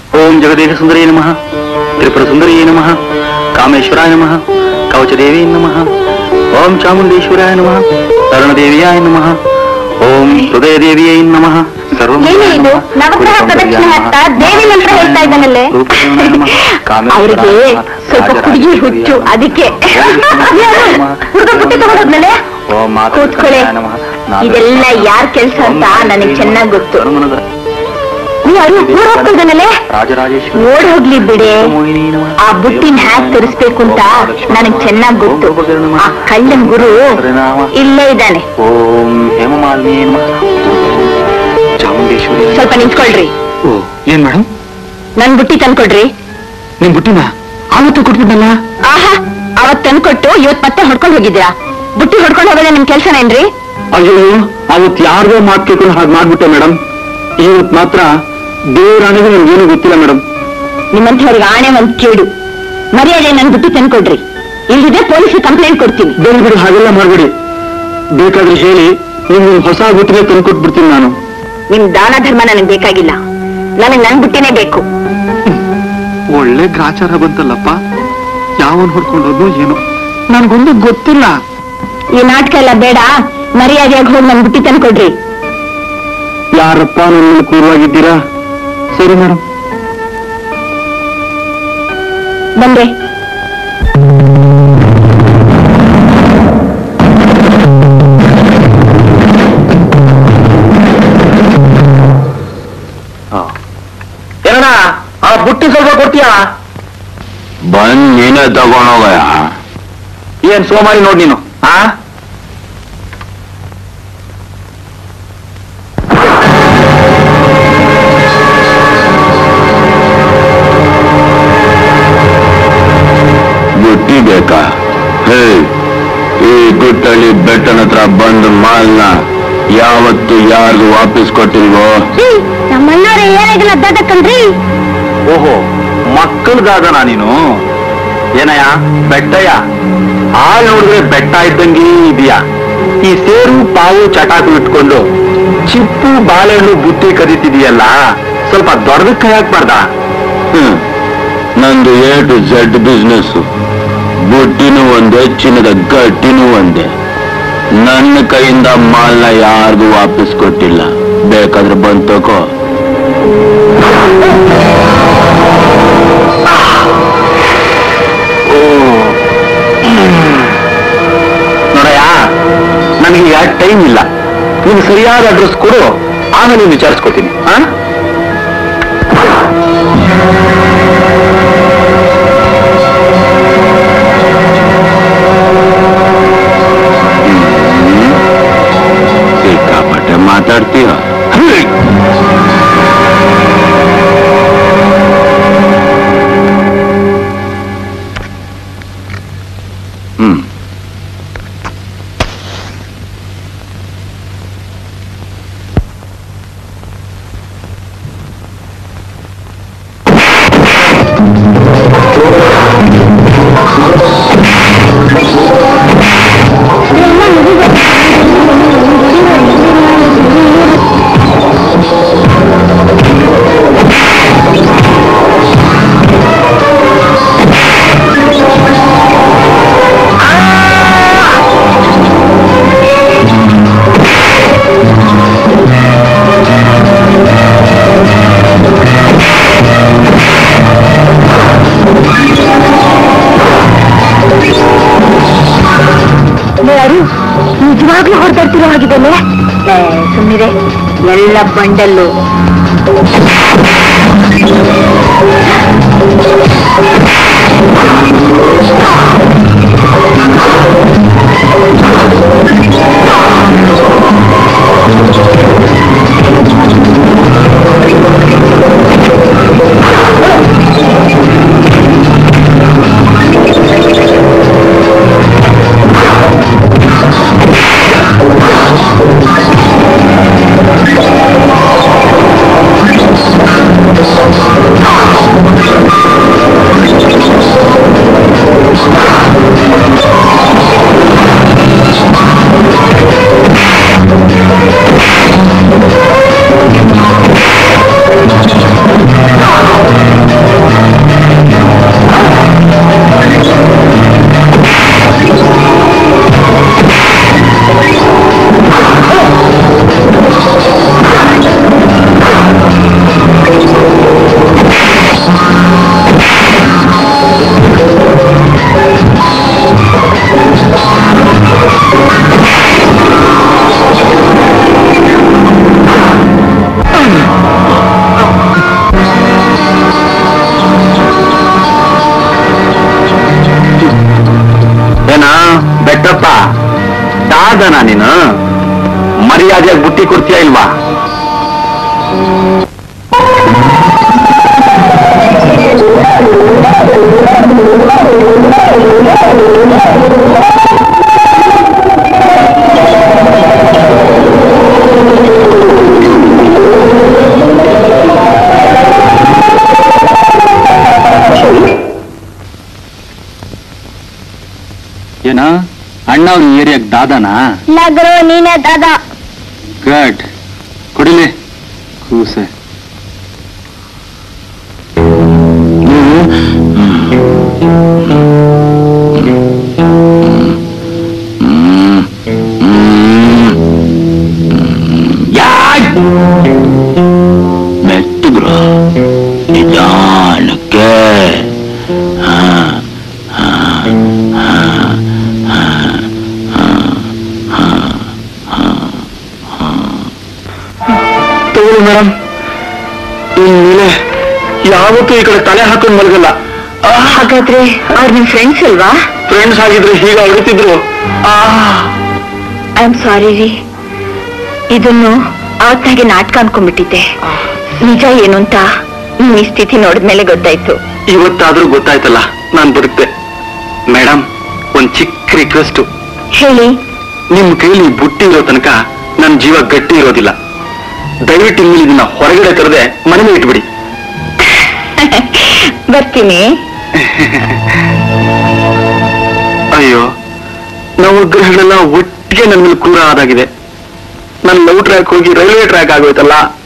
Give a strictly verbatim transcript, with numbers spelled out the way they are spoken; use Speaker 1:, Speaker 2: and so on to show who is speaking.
Speaker 1: ओम जगदेश सुंदरी नमः, त्रिपुर सुंदरी नमः, कामेश्वराय नमः, कवचदेवी नमः, ओम चामुंडेश्वराय नमः, तरुणदेव्याय नमः, ओम हृदय देव्यै नमः।
Speaker 2: ನವಗ್ರಹ ಪ್ರದಕ್ಷಿಣೆ ಹಾಕ್ತಾ ದೇವಿ ಮಂತ್ರ ಹೇಳ್ತಾ ಇದ್ದಾನಲ್ಲೇ. ಅವರಿಗೆ ಸ್ವಲ್ಪ ಹುಡುಗಿ ಹುಚ್ಚು, ಅದಕ್ಕೆ ಹುಡುಗ ಪುಟ್ಟಿ ತಗೊಂಡೋದ್ಮೇಲೆ ಕೂತ್ಕೊಳ್ಳೆ. ಇದೆಲ್ಲ ಯಾರ ಕೆಲ್ಸ ಅಂತ ನನಗೆ ಚೆನ್ನಾಗಿ ಗೊತ್ತು. ಓಡ್ ಹೋಗ್ಲಿ ಬಿಡೆ, ಆ ಬುಟ್ಟಿನ ಹ್ಯಾಕ್ ತರಿಸ್ಬೇಕು ಅಂತ ನನಗ್ ಚೆನ್ನಾಗ್ ಗೊತ್ತು. ಆ ಕಳ್ಳನ್ ಗುರು ಇಲ್ಲೇ ಇದ್ದಾನೆ. ಸ್ವಲ್ಪ ನಿಂತ್ಕೊಳ್ರಿ.
Speaker 1: ಏನ್ ಮೇಡಮ್?
Speaker 2: ನನ್ ಬುಟ್ಟಿ ತಂದ್ಕೊಡ್ರಿ.
Speaker 1: ನಿಮ್ ಬುಟ್ಟಿನ ಆವತ್ತು ಕೊಟ್ಬಿಟ್ಟಲ್ಲ?
Speaker 2: ಆಹಾ, ಅವತ್ ತಂದ್ಕೊಟ್ಟು ಇವತ್ ಮತ್ತೆ ಹೊಡ್ಕೊಂಡ್ ಹೋಗಿದ್ದೀರಾ. ಬುಟ್ಟಿ ಹೊಡ್ಕೊಂಡ್ ಹೋಗೋದೇ ನಿಮ್ ಕೆಲ್ಸನೇನ್ರಿ?
Speaker 1: ಅಯ್ಯೋ, ಅವತ್ ಯಾರ್ದೋ ಮಾತು ಕೇಳ್ಕೊಂಡು ಹಾಗೆ ಮಾಡ್ಬಿಟ್ಟೆ ಮೇಡಮ್. ಇವತ್ ಮಾತ್ರ ದೇವರಾಣಿಗೆ ನನ್ಗೇನು ಗೊತ್ತಿಲ್ಲ ಮೇಡಮ್.
Speaker 2: ನಿಮ್ಮಂಥವ್ರಿಗೆ ಆಣೆ ಒಂದ್ ಕೇಡು. ಮರ್ಯಾದೆ ನನ್ ಬುಟ್ಟಿ ತಂದ್ಕೊಡ್ರಿ, ಇಲ್ಲಿದೆ ಪೊಲೀಸ್ ಕಂಪ್ಲೇಂಟ್ ಕೊಡ್ತೀನಿ.
Speaker 1: ಬೇರೆ ಬಿಡಿ, ಹಾಗೆಲ್ಲ ಮಾಡ್ಬೇಡಿ. ಬೇಕಾದ್ರೆ ಹೇಳಿ, ನಿಮ್ ಹೊಸ ಬುಟ್ಟಿಗೆ ತಂದ್ಕೊಟ್ಬಿಡ್ತೀನಿ ನಾನು.
Speaker 2: ನಿಮ್ ದಾನ ಧರ್ಮ ನನಗ್ ಬೇಕಾಗಿಲ್ಲ, ನನಗ್ ನನ್ ಬುಟ್ಟಿನೇ ಬೇಕು.
Speaker 1: ಒಳ್ಳೆ ಗ್ರಾಚಾರ ಬಂತಲ್ಲಪ್ಪ. ಯಾವನ್ ಹೊಡ್ಕೊಂಡೋದು ಏನೋ, ನನ್ಗೊಂದು ಗೊತ್ತಿಲ್ಲ.
Speaker 2: ಈ ನಾಟಕ ಎಲ್ಲ ಬೇಡ, ಮರ್ಯಾದೆಯಾಗಿ ಹೋಗಿ ನನ್ ಬುಟ್ಟಿ ತಂದ್ಕೊಡ್ರಿ.
Speaker 1: ಯಾರಪ್ಪ ನನ್ನ ಕೂರವಾಗಿದ್ದೀರಾ? ಸರಿ ಮೇಡಮ್,
Speaker 2: ಬಂದೆ.
Speaker 1: ಏನಣ್ಣ, ಆ ಬುಟ್ಟಿ ಸ್ವಲ್ಪ ಕೊಡ್ತೀಯಾ?
Speaker 3: ಬಂದ್ ನೀನೇ ತಗೊಂಡೋಗಯ.
Speaker 1: ಏನ್ ಸೋಮಾರಿ ನೋಡ್ ನೀನು. ಆ
Speaker 3: ಬುಟ್ಟಿ ಬೇಕಾ? ಹೇ, ಈ ಗುಟ್ಟಳ್ಳಿ ಬೆಟ್ಟನ ಹತ್ರ ಬಂದು ಮಾಲ್ನ ಯಾವತ್ತು ಯಾರಿಗೂ ವಾಪಸ್ ಕೊಟ್ಟಿಲ್ವೋ?
Speaker 2: ನಮ್ಮಣ್ಣವ್ರೆ ಏನಾಗಿಲ್ಲ ದೊಡ್ಡಕ್ಕನ್ರಿ.
Speaker 1: ಓಹೋ, ಮಕ್ಕಳದಾದನಾ ನೀನು? ಏನಯ್ಯ ಬೆಟ್ಟಯ್ಯ, ಹಾಲ್ ನೋಡಿದ್ರೆ ಬೆಟ್ಟ ಇದ್ದಂಗೆ ಇದೆಯಾ? ಈ ಸೇರು ಪಾವು ಚಟಾಕು ಇಟ್ಕೊಂಡು ಚಿಪ್ಪು ಬಾಳೆಹಣ್ಣು ಬುಟ್ಟಿ ಕದೀತಿದೀಯಲ್ಲ, ಸ್ವಲ್ಪ ದೊಡ್ಡದ ಕೈ ಹಾಕ್ಬಾರ್ದ?
Speaker 3: ಹ್ಮ್, ನಂದು ಎ ಟು ಝೆಡ್ ಬಿಸ್ನೆಸ್. ಬುಟ್ಟಿನೂ ಒಂದೇ, ಚಿನ್ನದ ಗಟ್ಟಿನೂ ಒಂದೇ. ನನ್ನ ಕೈಯಿಂದ ಮಾಲ್ನ ಯಾರಿಗೂ ವಾಪಸ್ ಕೊಟ್ಟಿಲ್ಲ. ಬೇಕಾದ್ರೆ ಬಂದ್ ತಗೋ.
Speaker 1: ನೋಡಯ್ಯ, ನನಗೆ ಯಾಕೆ ಟೈಮ್ ಇಲ್ಲ. ನೀನು ಸರಿಯಾದ ಅಡ್ರೆಸ್ ಕೊಡು, ಆಮೇಲೆ ವಿಚಾರಿಸ್ಕೊತೀನಿ. ಆ
Speaker 3: ಸಿಕ್ಕಾಪಟ್ಟೆ ಮಾತಾಡ್ತೀಯ. ಹ್ಮ್,
Speaker 2: ನಿಜವಾಗ್ಲೂ ಹೊರದಾಡ್ತಿರೋ ಹಾಗಿದ್ದಾನೆ. ಸುಮ್ಮನೆ ಎಲ್ಲ ಬಂಡಲ್ಲು.
Speaker 3: Thank you.
Speaker 1: ಮರ್ಯಾದೆಯಾಗಿ ಬುಟ್ಟಿ ಕೊಡ್ತೀಯಾ ಇಲ್ವಾ?
Speaker 3: ಏನ ಅಣ್ಣ ಅವ್ರ ಏರಿಯಾಗ ದಾದಾನಾ?
Speaker 2: ಲಗ್ರೋ ನೀನೇ ದಾದಾ.
Speaker 3: ಗಡ್ ಕೊಡಿಲಿ ಕೂಸೆ. ಮೆತ್ತಗ್ರ ನಿಧಾನಕ್ಕೆ.
Speaker 1: ತಗೊಳ್ಳಿ ಮೇಡಮ್, ಇನ್ಮೇಲೆ ಯಾವತ್ತೂ ಈ ಕಡೆ ತಲೆ ಹಾಕೊಂಡು ಮಲಗಲ್ಲ.
Speaker 2: ಹಾಗಾದ್ರೆ ಅವ್ರು ನಿಮ್ ಫ್ರೆಂಡ್ಸ್ ಅಲ್ವಾ?
Speaker 1: ಫ್ರೆಂಡ್ಸ್ ಆಗಿದ್ರೆ ಹೀಗೆ ಅಳುತ್ತಿದ್ರು.
Speaker 2: ಐ ಆಮ್ ಸಾರಿ ರೀ, ಇದನ್ನು ಅವತ್ತಾಗೆ ನಾಟಕ ಅನ್ಕೊಂಡ್ಬಿಟ್ಟಿದ್ದೆ. ನಿಜ ಏನು ಅಂತ ನಿಮ್ ಈ ಸ್ಥಿತಿ ನೋಡಿದ್ಮೇಲೆ ಗೊತ್ತಾಯ್ತು.
Speaker 1: ಇವತ್ತಾದ್ರೂ ಗೊತ್ತಾಯ್ತಲ್ಲ, ನಾನ್ ಬದುಕ್ತೆ. ಮೇಡಮ್, ಒಂದ್ ಚಿಕ್ಕ ರಿಕ್ವೆಸ್ಟ್.
Speaker 2: ಹೇಳಿ.
Speaker 1: ನಿಮ್ ಕೈಲಿ ಬುಟ್ಟಿ ಇರೋ ತನಕ ನನ್ ಜೀವ ಗಟ್ಟಿ ಇರೋದಿಲ್ಲ. ದಯವಿಟ್ಟು ಇನ್ಮೇಲೆ ಇದನ್ನ ಹೊರಗಡೆ ತರದೆ ಮನೇಲಿ ಇಟ್ಬಿಡಿ.
Speaker 2: ಬರ್ತೀನಿ.
Speaker 1: ಅಯ್ಯೋ, ನಾವು ಗ್ರಹಗಳೆಲ್ಲ ಒಟ್ಟಿಗೆ ನನ್ನ ಮೇಲೆ ಕ್ರೂರ ಆದಾಗಿದೆ. ನನ್ನ ಲವ್ ಟ್ರ್ಯಾಕ್ ಹೋಗಿ ರೈಲ್ವೆ ಟ್ರ್ಯಾಕ್ ಆಗೋಯ್ತಲ್ಲ.